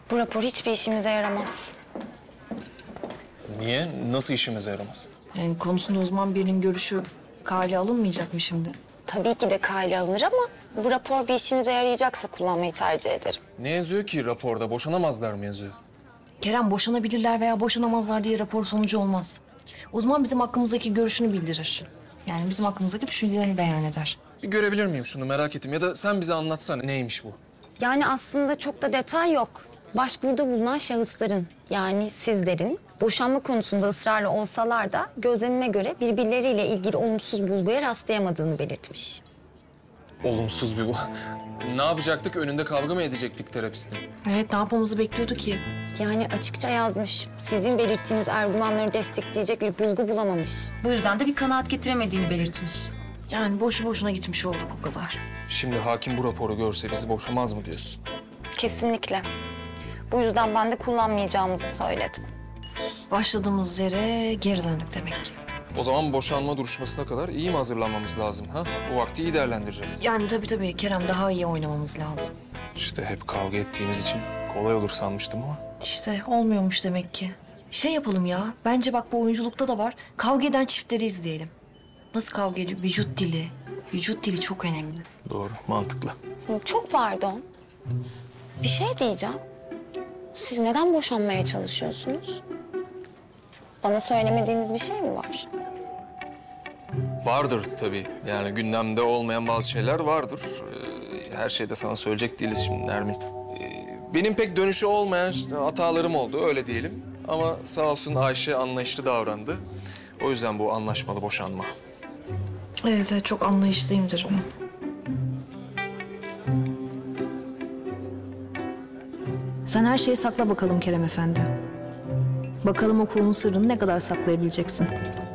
Bu rapor hiçbir işimize yaramaz. Niye? Nasıl işimize yaramaz? Yani konusunda uzman birinin görüşü kale alınmayacak mı şimdi? Tabii ki de kale alınır ama bu rapor bir işimize yarayacaksa kullanmayı tercih ederim. Ne yazıyor ki raporda? Boşanamazlar mı yazıyor? Kerem, boşanabilirler veya boşanamazlar diye rapor sonucu olmaz. Uzman bizim hakkımızdaki görüşünü bildirir. Yani bizim hakkımızdaki düşüncelerini beyan eder. Bir görebilir miyim şunu, merak ettim. Ya da sen bize anlatsana neymiş bu? Yani aslında çok da detay yok. Başvuruda bulunan şahısların yani sizlerin boşanma konusunda ısrarlı olsalar da gözlemime göre birbirleriyle ilgili olumsuz bulguya rastlayamadığını belirtmiş. Olumsuz bir bu. Ne yapacaktık? Önünde kavga mı edecektik terapistin? Evet, ne yapmamızı bekliyordu ki? Yani açıkça yazmış. Sizin belirttiğiniz argümanları destekleyecek bir bulgu bulamamış. Bu yüzden de bir kanaat getiremediğini belirtmiş. Yani boşu boşuna gitmiş olduk o kadar. Şimdi hakim bu raporu görse bizi boşamaz mı diyorsun? Kesinlikle. Bu yüzden ben de kullanmayacağımızı söyledim. Başladığımız yere geri döndük demek ki. O zaman boşanma duruşmasına kadar iyi mi hazırlanmamız lazım ha? Bu vakti iyi değerlendireceğiz. Yani tabii Kerem, daha iyi oynamamız lazım. İşte hep kavga ettiğimiz için kolay olur sanmıştım ama. İşte olmuyormuş demek ki. Şey yapalım ya, bence bak bu oyunculukta da var. Kavga eden çiftleri izleyelim. Nasıl kavga ediyor? Vücut dili. Vücut dili çok önemli. Doğru, mantıklı. Çok pardon. Bir şey diyeceğim. Siz neden boşanmaya çalışıyorsunuz? Bana söylemediğiniz bir şey mi var? Vardır tabii. Yani gündemde olmayan bazı şeyler vardır. Her şeyde sana söyleyecek değiliz şimdi Nermin. Benim pek dönüşü olmayan hatalarım oldu, öyle diyelim. Ama sağ olsun Ayşe anlayışlı davrandı. O yüzden bu anlaşmalı boşanma. Evet, çok anlayışlıyımdır ben. Sen her şeyi sakla bakalım Kerem Efendi. Bakalım okulun sırrını ne kadar saklayabileceksin.